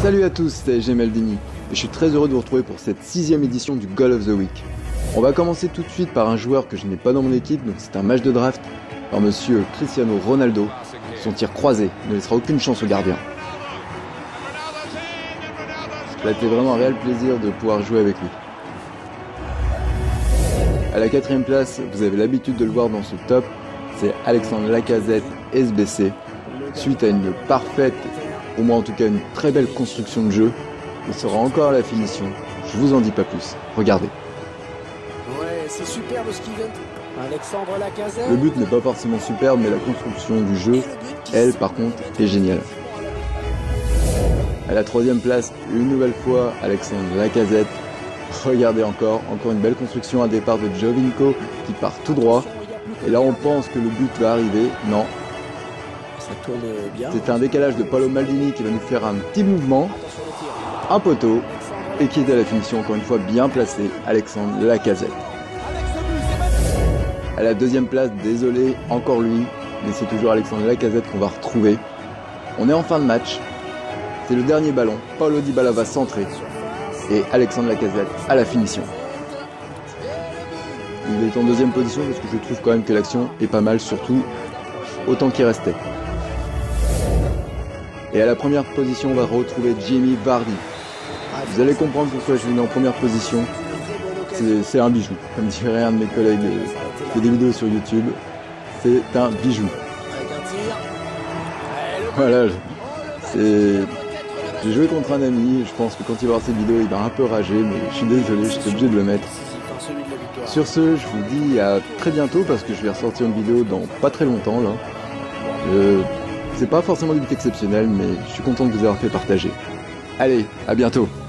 Salut à tous, c'est Gemaldini et je suis très heureux de vous retrouver pour cette 6ème édition du Goal of the Week. On va commencer tout de suite par un joueur que je n'ai pas dans mon équipe, donc c'est un match de draft par monsieur Cristiano Ronaldo. Son tir croisé ne laissera aucune chance au gardien. Ça a été vraiment un réel plaisir de pouvoir jouer avec lui. À la 4ème place, vous avez l'habitude de le voir dans ce top, c'est Alexandre Lacazette SBC. Suite à une parfaite, au moins en tout cas une très belle construction de jeu, il sera encore à la finition. Je vous en dis pas plus. Regardez. Ouais, c'est superbe ce qu'il vient. Alexandre Lacazette. Le but n'est pas forcément superbe, mais la construction du jeu, elle par contre, est géniale. À la 3ème place, une nouvelle fois, Alexandre Lacazette. Regardez encore une belle construction, un départ de Jovinko qui part tout droit. Et là on pense que le but va arriver. Non. Ça tourne bien. C'est un décalage de Paolo Maldini qui va nous faire un petit mouvement. Un poteau. Et qui est à la finition, encore une fois, bien placé, Alexandre Lacazette. À la 2ème place, désolé, encore lui. Mais c'est toujours Alexandre Lacazette qu'on va retrouver. On est en fin de match. C'est le dernier ballon. Paulo Dybala va centrer. Et Alexandre Lacazette à la finition. Il est en 2ème position parce que je trouve quand même que l'action est pas mal, surtout autant qu'il restait. Et à la 1re position, on va retrouver Jamie Vardy. Vous allez comprendre pourquoi je l'ai mis en 1re position. C'est un bijou. Comme dirait un de mes collègues qui fait des vidéos sur YouTube. C'est un bijou. Voilà. J'ai joué contre un ami, je pense que quand il va voir cette vidéo, il va un peu rager, mais je suis désolé, j'étais obligé de le mettre. Sur ce, je vous dis à très bientôt, parce que je vais ressortir une vidéo dans pas très longtemps, là. C'est pas forcément du but exceptionnel, mais je suis content de vous avoir fait partager. Allez, à bientôt!